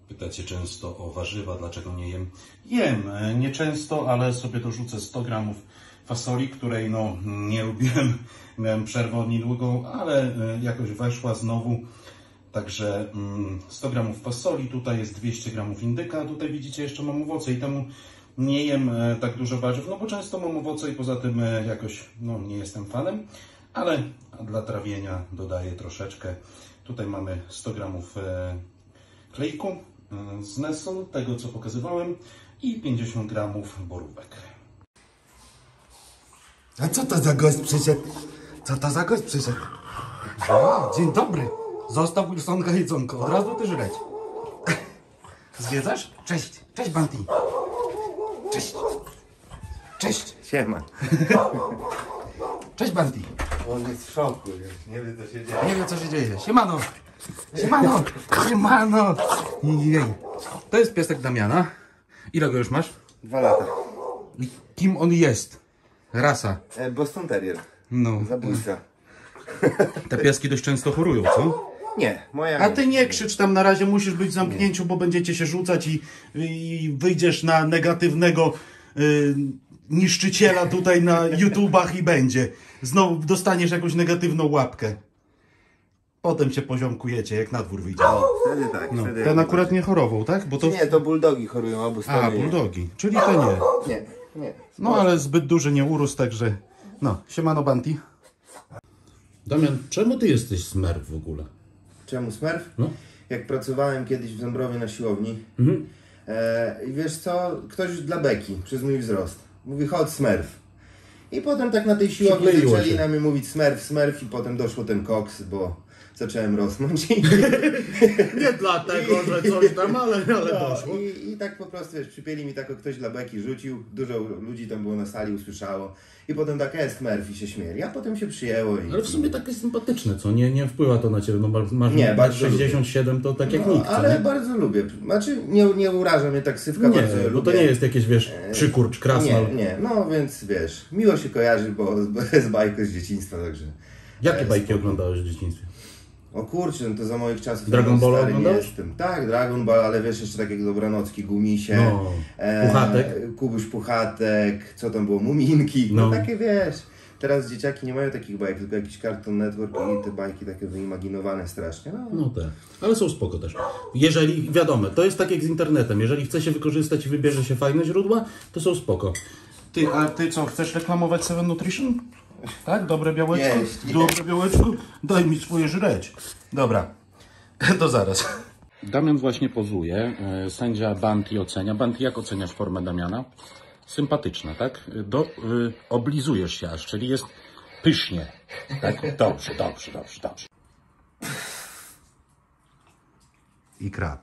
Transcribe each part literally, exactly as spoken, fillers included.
Pytacie często o warzywa, dlaczego nie jem? Jem, nie często, ale sobie dorzucę sto gramów fasoli, której no nie lubiłem. Miałem przerwę niedługą, ale jakoś weszła znowu. Także sto gramów fasoli, tutaj jest dwieście gramów indyka, tutaj widzicie jeszcze mam owoce i temu nie jem tak dużo warzyw, no bo często mam owoce i poza tym jakoś no, nie jestem fanem, ale dla trawienia dodaję troszeczkę. Tutaj mamy sto gramów klejku z Nestle, tego co pokazywałem, i pięćdziesiąt gramów borówek. A co to za gość przyszedł? Co to za gość przyszedł? O, dzień dobry. Zostaw Wilsonka jedzonko, od razu ty żreć. Zwiedzasz? Cześć, cześć Banty. Cześć. Cześć. Siema. Cześć Banty. On jest w szoku, już nie wie co się dzieje. Nie wiem co się dzieje. Siemano. Siemano. Siemano. Jej. To jest piesek Damiana. Ile go już masz? Dwa lata. I kim on jest? Rasa. E, Boston Terrier. No. Zabójca. Te pieski dość często chorują, co? Nie, moja A nie. ty nie krzycz tam na razie, musisz być w zamknięciu, bo będziecie się rzucać i, i wyjdziesz na negatywnego y, niszczyciela tutaj na YouTubach i będzie. Znowu dostaniesz jakąś negatywną łapkę. Potem się poziomkujecie, jak na dwór wyjdzie. O, wtedy tak. No, wtedy ten akurat nie chorował, tak? Bo to... Nie, to bulldogi chorują, obu strony. A, bulldogi, czyli to nie. Nie, nie. No ale zbyt duży nie urósł, także... No, siemano Banty. Damian, czemu ty jesteś smurf w ogóle? Czemu smurf? No. Jak pracowałem kiedyś w Dąbrowie na siłowni Mhm. e, i wiesz co, ktoś dla beki, przez mój wzrost, mówi chodź smurf. I potem tak na tej siłowni Przykleiło zaczęli się. na mnie mówić smurf, smurf i potem doszło ten koks, bo zacząłem rosnąć. I, Nie dlatego, że coś tam, ale, ale no, doszło. i, I tak po prostu, wiesz, przypieli mi tak, ktoś dla beki rzucił, dużo ludzi tam było na sali, usłyszało. I potem tak jest smurf i się śmieli, a potem się przyjęło. I, Ale w sumie takie sympatyczne, co? Nie, nie wpływa to na ciebie, no masz Nie, bardzo sześćdziesiąt siedem, to tak jak no, nikt, co ale nie? bardzo lubię. Znaczy nie, nie uraża mnie ta ksywka, Nie, bardzo bo lubię. to nie jest jakieś, wiesz, przykurcz, krasnal. Nie, nie, no więc wiesz, miło się kojarzy, bo z bajką z dzieciństwa, także... Jakie jest bajki spoko. oglądałeś w dzieciństwie? O kurczę, no to za moich czasów... Dragon ja Balla stary nie oglądałeś? jestem. Tak, Dragon Ball, ale wiesz, jeszcze tak jak Dobranocki, Gumisie, No, Puchatek. Kubuś Puchatek, co tam było, Muminki, no, No. takie wiesz... Teraz dzieciaki nie mają takich bajek, tylko jakiś Cartoon Network i te bajki takie wyimaginowane strasznie. No, No tak, ale są spoko też. Jeżeli, wiadomo, to jest tak jak z internetem, jeżeli chce się wykorzystać i wybierze się fajne źródła, to są spoko. Ty, a ty co, chcesz reklamować Seven Nutrition? Tak? Dobre białeczko? Jeść, jeść. Dobre białeczko? Daj mi swoje żreć. Dobra, to zaraz. Damian właśnie pozuje, sędzia Banty ocenia. Banty, jak oceniasz formę Damiana? Sympatyczna, tak? Do, y, oblizujesz się aż, czyli jest pysznie. Tak? Dobrze, dobrze, dobrze, dobrze. I krab.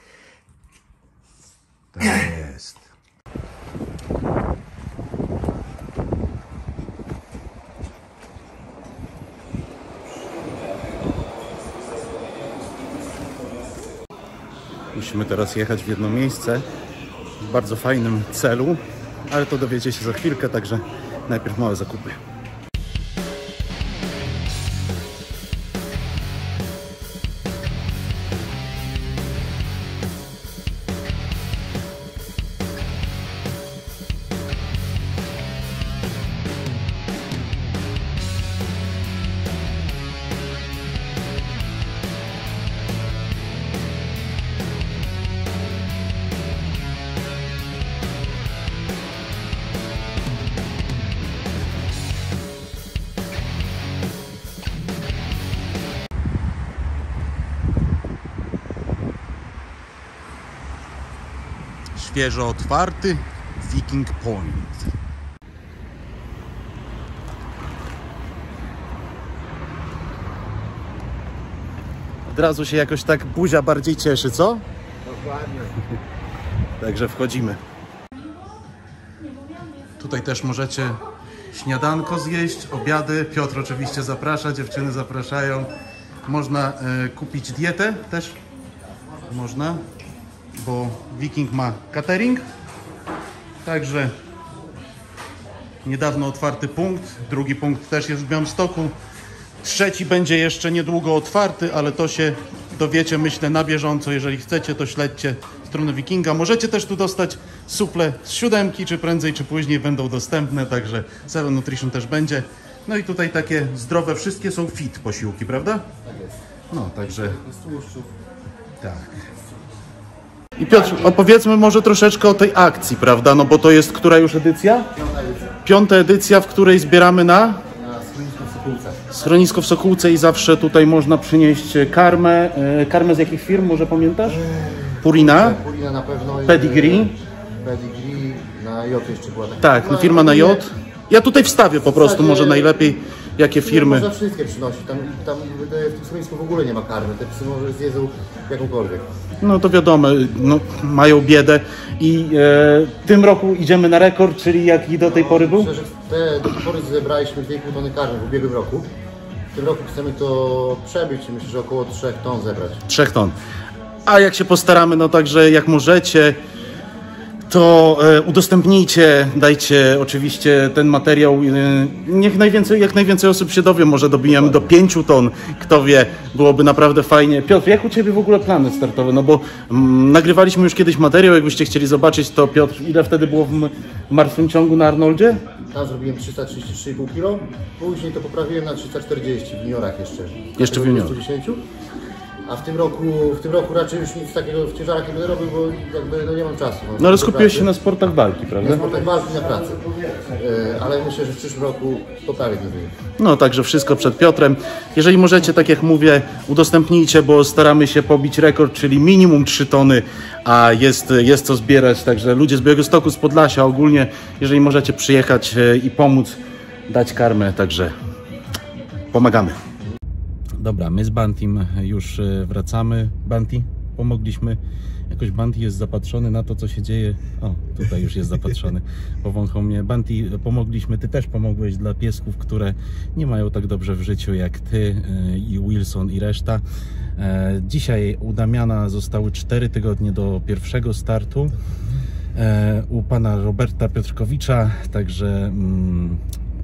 Tak jest. Musimy teraz jechać w jedno miejsce w bardzo fajnym celu, ale to dowiecie się za chwilkę, także najpierw małe zakupy. Świeżo otwarty Viking Point. Od razu się jakoś tak buzia bardziej cieszy, co? dokładnie. Także wchodzimy. Tutaj też możecie śniadanko zjeść, obiady. Piotr oczywiście zaprasza, dziewczyny zapraszają. Można e, kupić dietę też. Można, bo Viking ma catering. Także niedawno otwarty punkt. Drugi punkt też jest w Białymstoku. Trzeci będzie jeszcze niedługo otwarty, ale to się dowiecie, myślę, na bieżąco. Jeżeli chcecie, to śledźcie stronę Wikinga. Możecie też tu dostać suple z siódemki, czy prędzej, czy później będą dostępne, także Seven Nutrition też będzie. No i tutaj takie zdrowe, wszystkie są fit posiłki, prawda? Tak jest. No, także... Z tłuszczów. Tak. I Piotr, opowiedzmy może troszeczkę o tej akcji, prawda? No bo to jest która już edycja? Piąta edycja. Piąta edycja, w której zbieramy na... Na schronisko w Sokółce. Schronisko w Sokółce i zawsze tutaj można przynieść karmę. E, Karmę z jakich firm, może pamiętasz? Purina, Purina na pewno. i- Pedigree. Pedigree, na J jeszcze była taka. Tak, no, firma na J. Ja tutaj wstawię po prostu może najlepiej, jakie firmy. Można wszystkie przynosić. Tam, tam w tym schronisku w ogóle nie ma karmy. Te psy może zjedzą jakąkolwiek. No to wiadomo, no, mają biedę i e, w tym roku idziemy na rekord, czyli jaki do tej pory był? Szczerze, te, do tej pory zebraliśmy dwie i pół tony karmy w ubiegłym roku. W tym roku chcemy to przebić i myślę, że około trzech ton zebrać. Trzech ton. A jak się postaramy, no także jak możecie, to e, udostępnijcie, dajcie oczywiście ten materiał, e, niech najwięcej, jak najwięcej osób się dowie, może dobijemy do pięciu ton, kto wie, byłoby naprawdę fajnie. Piotr, jak u Ciebie w ogóle plany startowe? No bo mm, nagrywaliśmy już kiedyś materiał, jakbyście chcieli zobaczyć, to Piotr, ile wtedy było w, m- w martwym ciągu na Arnoldzie? Tam zrobiłem trzysta trzydzieści trzy i pół kilo, później to poprawiłem na trzysta czterdzieści w juniorach jeszcze. Jeszcze w juniorach. dwieście dziesięć. A w tym roku, w tym roku raczej już nic takiego w ciężarach nie będę robił, bo jakby no nie mam czasu. No, No ale skupiłeś się na sportach walki, na prawda? sportach walki, na pracy. Yy, ale myślę, że w przyszłym roku poprawię ten wynik. No, także wszystko przed Piotrem. Jeżeli możecie, tak jak mówię, udostępnijcie, bo staramy się pobić rekord, czyli minimum trzy tony, a jest, jest co zbierać. Także ludzie z Białegostoku, z Podlasia ogólnie, jeżeli możecie przyjechać e, i pomóc, dać karmę, także pomagamy. Dobra, my z Bantim już e, wracamy. Banti, pomogliśmy. Jakoś Banti jest zapatrzony na to, co się dzieje. O, tutaj już jest zapatrzony. Powąchał mnie. Banti, pomogliśmy. Ty też pomogłeś dla piesków, które nie mają tak dobrze w życiu jak ty e, i Wilson i reszta. E, dzisiaj u Damiana zostały cztery tygodnie do pierwszego startu. E, u pana Roberta Piotrkowicza, także... Mm,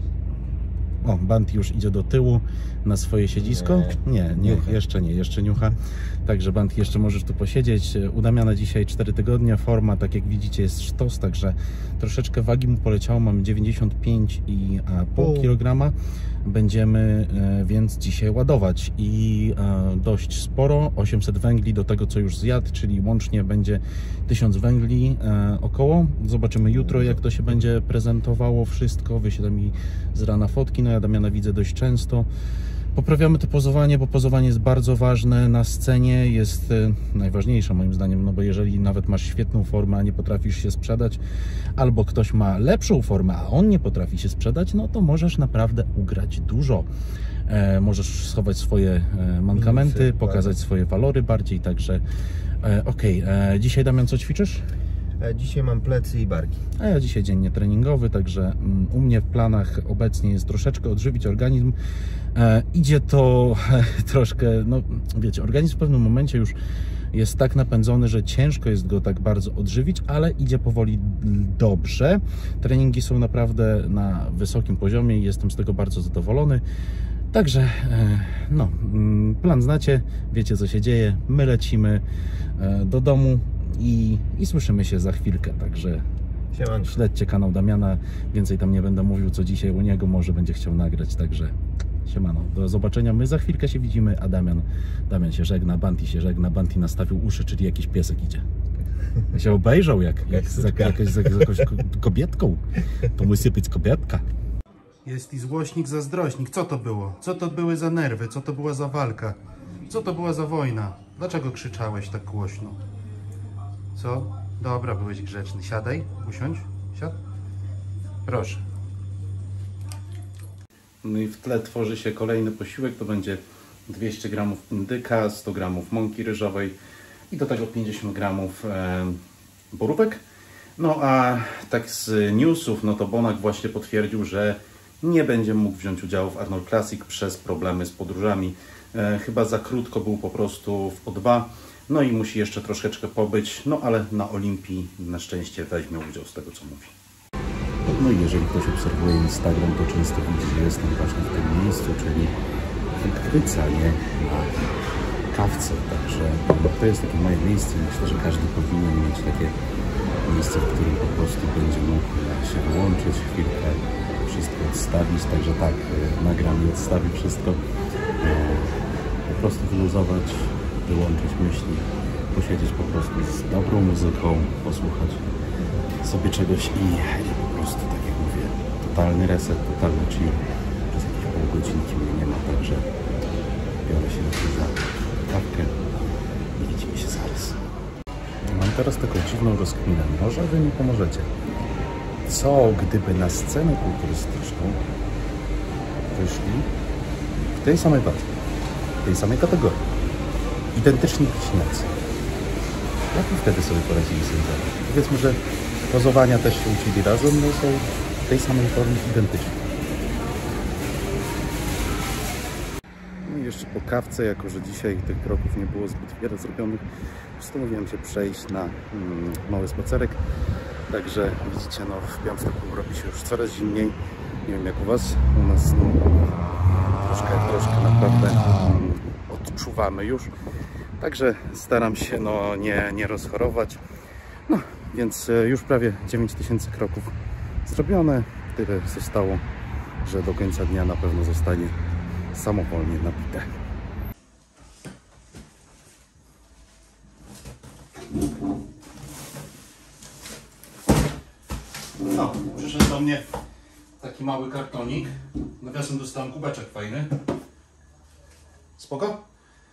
o, Banti już idzie do tyłu na swoje siedzisko. Nie, nie, jeszcze nie, jeszcze niucha. Także Banti, jeszcze możesz tu posiedzieć. U Damiana dzisiaj cztery tygodnie. Forma, tak jak widzicie, jest sztos, także troszeczkę wagi mu poleciało. Mamy dziewięćdziesiąt pięć i pół kilograma. Będziemy e, więc dzisiaj ładować i e, dość sporo, osiemset węgli do tego, co już zjadł, czyli łącznie będzie tysiąc węgli e, około. Zobaczymy jutro, jak to się będzie prezentowało wszystko. Wyślę mi z rana fotki, no ja Damiana widzę dość często. Poprawiamy to pozowanie, bo pozowanie jest bardzo ważne na scenie, jest e, najważniejsze moim zdaniem, no bo jeżeli nawet masz świetną formę, a nie potrafisz się sprzedać, albo ktoś ma lepszą formę, a on nie potrafi się sprzedać, no to możesz naprawdę ugrać dużo. E, możesz schować swoje e, mankamenty, pokazać swoje walory bardziej, także e, okej. Okay. Dzisiaj, Damian, co ćwiczysz? Dzisiaj mam plecy i barki. A ja dzisiaj dzień treningowy, także mm, u mnie w planach obecnie jest troszeczkę odżywić organizm. E, idzie to e, troszkę, no wiecie, organizm w pewnym momencie już jest tak napędzony, że ciężko jest go tak bardzo odżywić, ale idzie powoli dobrze. Treningi są naprawdę na wysokim poziomie i jestem z tego bardzo zadowolony. Także, e, no, mm, plan znacie, wiecie, co się dzieje. My lecimy e, do domu. I, I słyszymy się za chwilkę, także Siemanko. śledźcie kanał Damiana, więcej tam nie będę mówił, co dzisiaj u niego, może będzie chciał nagrać, także siemano, do zobaczenia, my za chwilkę się widzimy, a Damian, Damian się żegna, Banti się żegna, Banti nastawił uszy, czyli jakiś piesek idzie. Się obejrzał jak, jak z, jak, jakaś, z, z jakąś kobietką, to musi być kobietka. Jest i złośnik, zazdrośnik, co to było? Co to były za nerwy, co to była za walka? Co to była za wojna? Dlaczego krzyczałeś tak głośno? Co? Dobra, byłeś grzeczny. Siadaj, usiądź. Siad. Proszę. No i w tle tworzy się kolejny posiłek. To będzie dwieście gramów indyka, sto gramów mąki ryżowej i do tego pięćdziesiąt gramów e, borówek. No a tak z newsów, no to Bonak właśnie potwierdził, że nie będzie mógł wziąć udziału w Arnold Classic przez problemy z podróżami. E, chyba za krótko był po prostu w O dwa. No i musi jeszcze troszeczkę pobyć, no ale na Olimpii na szczęście weźmie udział z tego, co mówi. No i jeżeli ktoś obserwuje Instagram, to często widzi, że jestem właśnie w tym miejscu, czyli w Krycanie na kawce, także to jest takie moje miejsce. Myślę, że każdy powinien mieć takie miejsce, w którym po prostu będzie mógł się wyłączyć, chwilkę wszystko odstawić, także tak, nagram i odstawię wszystko, po prostu wyluzować, wyłączyć myśli, posiedzieć po prostu z dobrą muzyką, posłuchać sobie czegoś i, i po prostu, tak jak mówię, totalny reset, totalny chill. Przez jakieś pół godzinki mnie nie ma, także biorę się za kawkę i widzimy się zaraz. Mam teraz taką dziwną rozkminę, może wy mi pomożecie. Co gdyby na scenę kulturystyczną wyszli w tej samej wacie, w tej samej kategorii, identyczni bliźniacy? Jak by wtedy sobie poradzili z tym? Powiedzmy, że pozowania też się uczyli razem, no są w tej samej formie identyczni. No i jeszcze po kawce, jako że dzisiaj tych kroków nie było zbyt wiele zrobionych, postanowiłem się przejść na mm, mały spacerek. Także widzicie, no w Białymstoku robi się już coraz zimniej. Nie wiem jak u was, u nas no, troszkę, troszkę naprawdę um, odczuwamy już. Także staram się no, nie, nie rozchorować. No, więc już prawie dziewięć tysięcy kroków zrobione. Tyle zostało, że do końca dnia na pewno zostanie samowolnie nabite. No, przyszedł do mnie taki mały kartonik. Nawiasem dostałem kubeczek fajny. Spoko?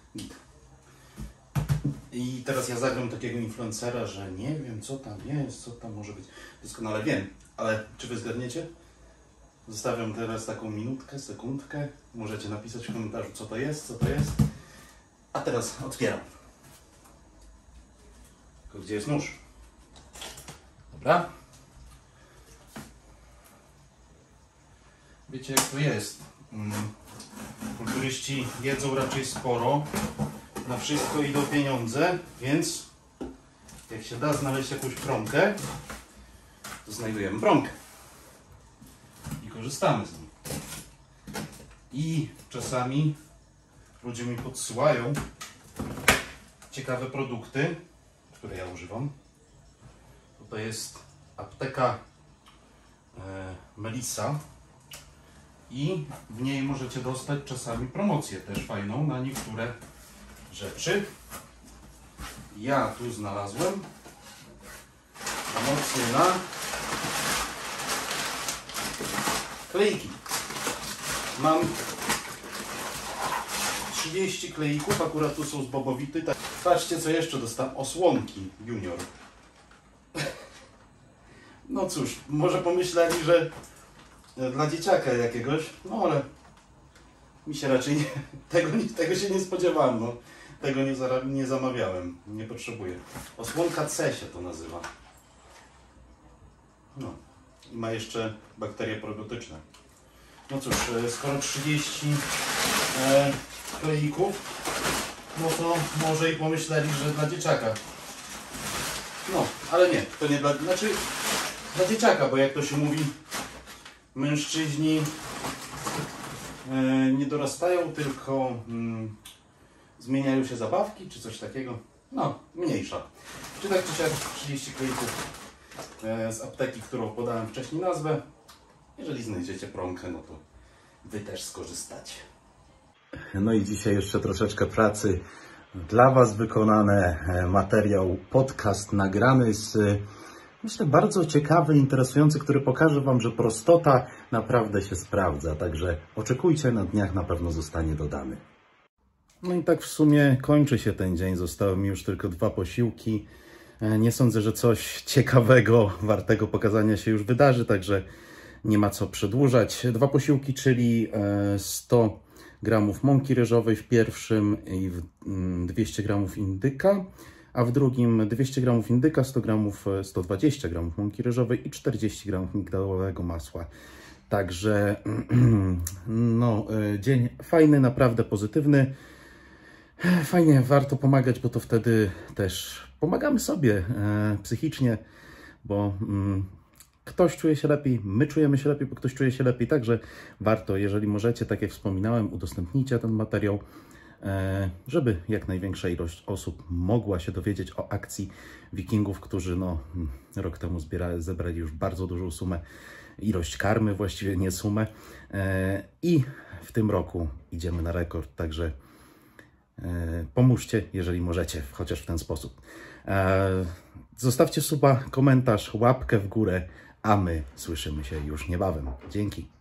I teraz ja zagram takiego influencera, że nie wiem co tam jest, co tam może być. Doskonale wiem, ale czy wy zgadniecie? Zostawiam teraz taką minutkę, sekundkę. Możecie napisać w komentarzu co to jest, co to jest. A teraz otwieram. Tylko gdzie jest nóż? Dobra. Wiecie jak to jest. Kulturyści jedzą raczej sporo. Na wszystko idą pieniądze, więc jak się da znaleźć jakąś promkę, to znajdujemy promkę i korzystamy z niej. I czasami ludzie mi podsyłają ciekawe produkty, które ja używam. To jest apteka e, Melissa i w niej możecie dostać czasami promocję też fajną na niektóre rzeczy. Ja tu znalazłem promocję na klejki. Mam trzydzieści klejków, akurat tu są z bobowity. Patrzcie co jeszcze dostałem, osłonki junior. No cóż, może pomyśleli, że dla dzieciaka jakiegoś, no ale mi się raczej nie, tego, tego się nie spodziewałem, no. Tego nie, zara, nie zamawiałem, nie potrzebuję. Osłonka C się to nazywa. No i ma jeszcze bakterie probiotyczne. No cóż, skoro trzydzieści e, kleików, no to może i pomyśleli, że dla dzieciaka. No, ale nie, to nie dla, znaczy dla dzieciaka, bo jak to się mówi, mężczyźni e, nie dorastają, tylko mm, zmieniają się zabawki, czy coś takiego. No, mniejsza. Czy tak, czy siak trzydzieści kleików e, z apteki, którą podałem wcześniej nazwę. Jeżeli znajdziecie promkę, no to wy też skorzystacie. No i dzisiaj jeszcze troszeczkę pracy dla was wykonane. Materiał, podcast nagrany z, myślę, bardzo ciekawy, interesujący, który pokaże wam, że prostota naprawdę się sprawdza. Także oczekujcie, na dniach na pewno zostanie dodany. No i tak w sumie kończy się ten dzień. Zostały mi już tylko dwa posiłki. Nie sądzę, że coś ciekawego, wartego pokazania się już wydarzy, także nie ma co przedłużać. Dwa posiłki, czyli sto gramów mąki ryżowej w pierwszym i dwieście gramów indyka, a w drugim dwieście gramów indyka, sto gramów, sto dwadzieścia gramów mąki ryżowej i czterdzieści gramów migdałowego masła. Także no, dzień fajny, naprawdę pozytywny. Fajnie, warto pomagać, bo to wtedy też pomagamy sobie e, psychicznie, bo mm, ktoś czuje się lepiej, my czujemy się lepiej, bo ktoś czuje się lepiej. Także warto, jeżeli możecie, tak jak wspominałem, udostępnijcie ten materiał, żeby jak największa ilość osób mogła się dowiedzieć o akcji Wikingów, którzy no, rok temu zbierali, zebrali już bardzo dużą sumę, ilość karmy, właściwie nie sumę. I w tym roku idziemy na rekord, także pomóżcie, jeżeli możecie, chociaż w ten sposób. Zostawcie suba, komentarz, łapkę w górę, a my słyszymy się już niebawem. Dzięki.